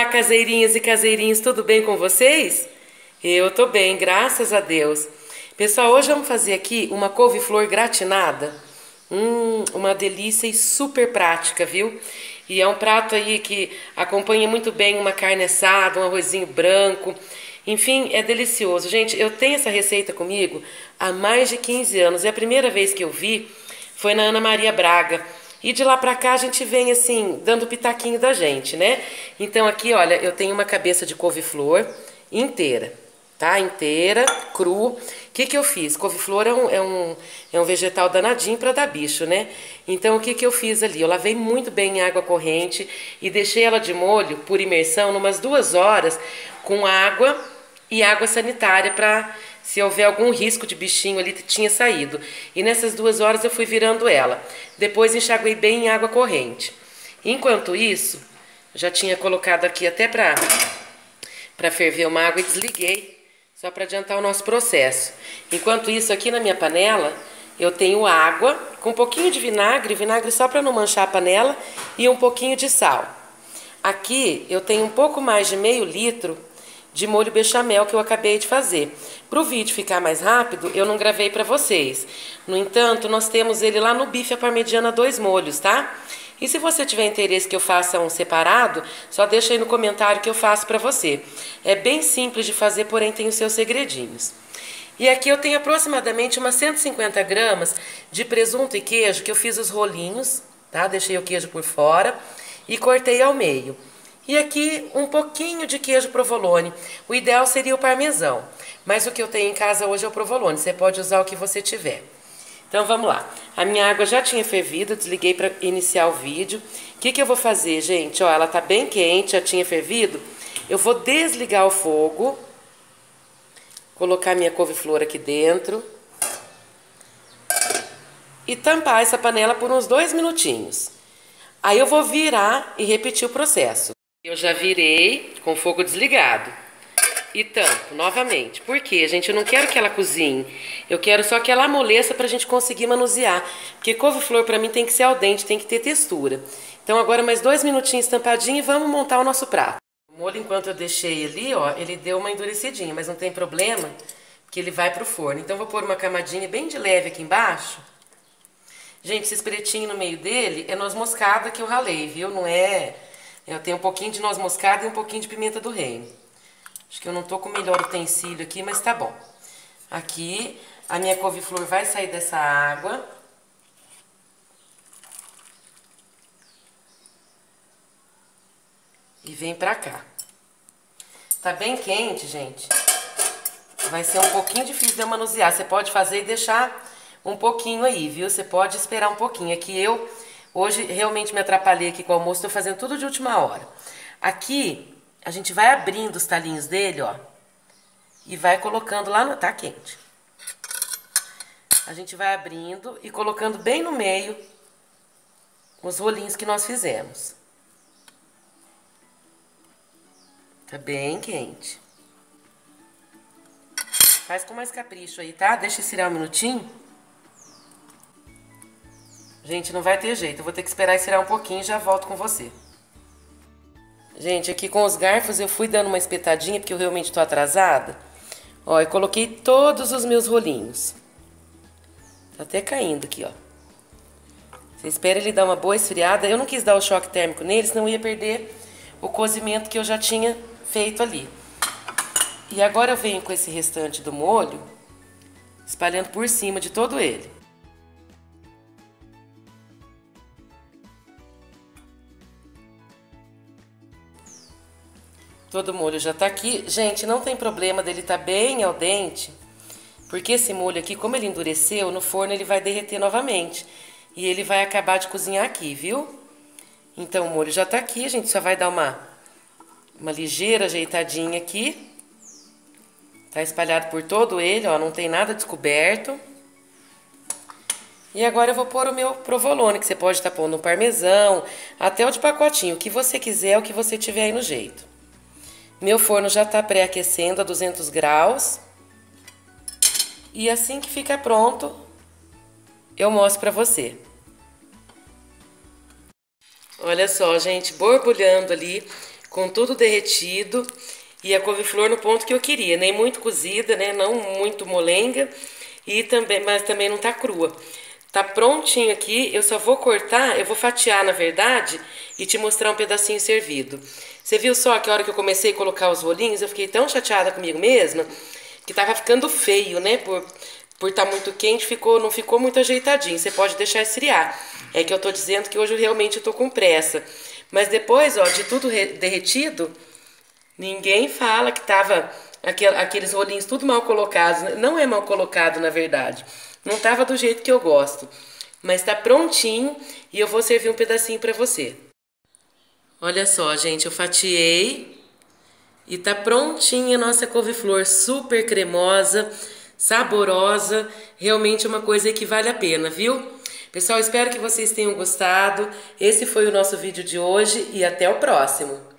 caseirinhas e caseirinhos, tudo bem com vocês? Eu tô bem, graças a Deus. Pessoal, hoje vamos fazer aqui uma couve-flor gratinada. Uma delícia e super prática, viu? E é um prato aí que acompanha muito bem uma carne assada, um arrozinho branco. Enfim, é delicioso. Gente, eu tenho essa receita comigo há mais de 15 anos. E a primeira vez que eu vi foi na Ana Maria Braga. E de lá pra cá a gente vem assim, dando o pitaquinho da gente, né? Então aqui, olha, eu tenho uma cabeça de couve-flor inteira, tá? Inteira, cru. O que que eu fiz? Couve-flor é um vegetal danadinho pra dar bicho, né? Então o que que eu fiz ali? Eu lavei muito bem em água corrente e deixei ela de molho por imersão umas 2 horas com água e água sanitária pra... se houver algum risco de bichinho ali, tinha saído. E nessas 2 horas eu fui virando ela. Depois enxaguei bem em água corrente. Enquanto isso, já tinha colocado aqui até para ferver uma água e desliguei, só para adiantar o nosso processo. Enquanto isso, aqui na minha panela, eu tenho água com um pouquinho de vinagre só para não manchar a panela, e um pouquinho de sal. Aqui eu tenho um pouco mais de meio litro de molho bechamel que eu acabei de fazer. Para o vídeo ficar mais rápido, eu não gravei para vocês. No entanto, nós temos ele lá no bife à parmegiana 2 molhos, tá? E se você tiver interesse que eu faça um separado, só deixa aí no comentário que eu faço para você. É bem simples de fazer, porém tem os seus segredinhos. E aqui eu tenho aproximadamente umas 150 gramas de presunto e queijo, que eu fiz os rolinhos, tá? Deixei o queijo por fora e cortei ao meio. E aqui um pouquinho de queijo provolone. O ideal seria o parmesão, mas o que eu tenho em casa hoje é o provolone. Você pode usar o que você tiver. Então vamos lá. A minha água já tinha fervido, desliguei para iniciar o vídeo. O que que eu vou fazer, gente? Ó, ela tá bem quente, já tinha fervido. Eu vou desligar o fogo, colocar minha couve-flor aqui dentro e tampar essa panela por uns 2 minutinhos. Aí eu vou virar e repetir o processo. Eu já virei com o fogo desligado e tampo novamente. Por quê, gente? Eu não quero que ela cozinhe. Eu quero só que ela amoleça pra gente conseguir manusear. Porque couve-flor pra mim tem que ser al dente, tem que ter textura. Então agora mais 2 minutinhos tampadinho e vamos montar o nosso prato. O molho, enquanto eu deixei ali, ó, ele deu uma endurecidinha, mas não tem problema, porque ele vai pro forno. Então eu vou pôr uma camadinha bem de leve aqui embaixo. Gente, esse pretinho no meio dele é noz moscada que eu ralei, viu? Não é... Eu tenho um pouquinho de noz moscada e um pouquinho de pimenta do reino. Acho que eu não tô com o melhor utensílio aqui, mas tá bom. Aqui, a minha couve-flor vai sair dessa água. E vem pra cá. Tá bem quente, gente. Vai ser um pouquinho difícil de eu manusear. Você pode fazer e deixar um pouquinho aí, viu? Você pode esperar um pouquinho. Aqui eu... Hoje realmente me atrapalhei aqui com o almoço, tô fazendo tudo de última hora. Aqui, a gente vai abrindo os talinhos dele, ó. E vai colocando lá no... Tá quente. A gente vai abrindo e colocando bem no meio os rolinhos que nós fizemos. Tá bem quente. Faz com mais capricho aí, tá? Deixa esfriar um minutinho. Gente, não vai ter jeito, eu vou ter que esperar esfriar um pouquinho e já volto com você. Gente, aqui com os garfos eu fui dando uma espetadinha, porque eu realmente tô atrasada. Ó, eu coloquei todos os meus rolinhos. Tá até caindo aqui, ó. Você espera ele dar uma boa esfriada. Eu não quis dar o choque térmico nele, senão eu ia perder o cozimento que eu já tinha feito ali. E agora eu venho com esse restante do molho, espalhando por cima de todo ele. Todo o molho já tá aqui. Gente, não tem problema dele tá bem al dente, porque esse molho aqui, como ele endureceu, no forno ele vai derreter novamente. E ele vai acabar de cozinhar aqui, viu? Então o molho já tá aqui, a gente só vai dar uma ligeira ajeitadinha aqui. Tá espalhado por todo ele, ó, não tem nada descoberto. E agora eu vou pôr o meu provolone, que você pode estar pondo um parmesão, até o de pacotinho, o que você quiser, o que você tiver aí no jeito. Meu forno já está pré-aquecendo a 200 graus. E assim que fica pronto, eu mostro para você. Olha só, gente, borbulhando ali com tudo derretido e a couve-flor no ponto que eu queria, nem muito cozida, né? Não muito molenga e também, mas também não tá crua. Tá prontinho aqui, eu só vou cortar, eu vou fatiar na verdade e te mostrar um pedacinho servido. Você viu só que a hora que eu comecei a colocar os rolinhos, eu fiquei tão chateada comigo mesma que tava ficando feio, né? Por estar muito quente, não ficou muito ajeitadinho. Você pode deixar esfriar. É que eu tô dizendo que hoje realmente eu tô com pressa. Mas depois, ó, de tudo derretido, ninguém fala que tava aqueles rolinhos tudo mal colocados. Não é mal colocado, na verdade. Não tava do jeito que eu gosto. Mas tá prontinho e eu vou servir um pedacinho pra você. Olha só, gente, eu fatiei e tá prontinha a nossa couve-flor, super cremosa, saborosa, realmente é uma coisa que vale a pena, viu? Pessoal, espero que vocês tenham gostado. Esse foi o nosso vídeo de hoje e até o próximo.